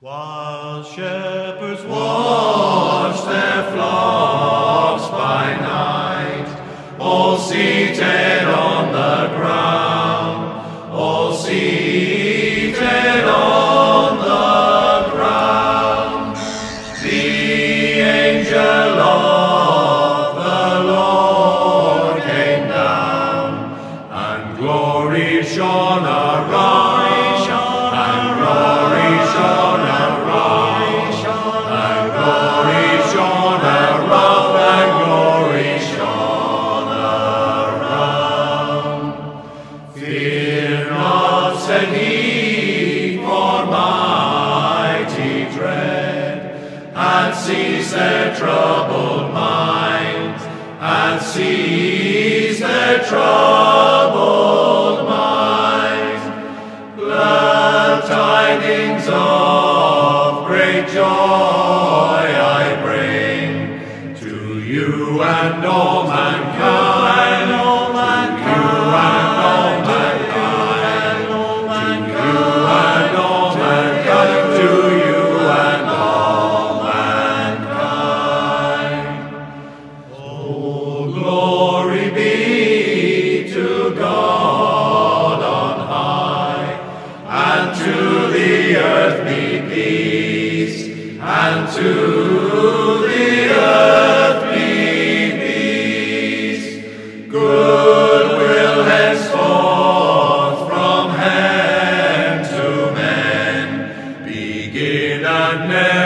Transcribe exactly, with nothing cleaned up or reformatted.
While shepherds watch their flocks by night, all seated on the ground, all seated on the ground, the angel of the Lord came down, and glory shone around. Said he, for mighty dread had seized their troubled minds, had seized their troubled minds. Glad tidings of great joy I bring to you and all mankind, all mankind, to you and all mankind. Glory be to God on high, and to the earth be peace, and to the earth be peace. Good will henceforth from hen to men begin and never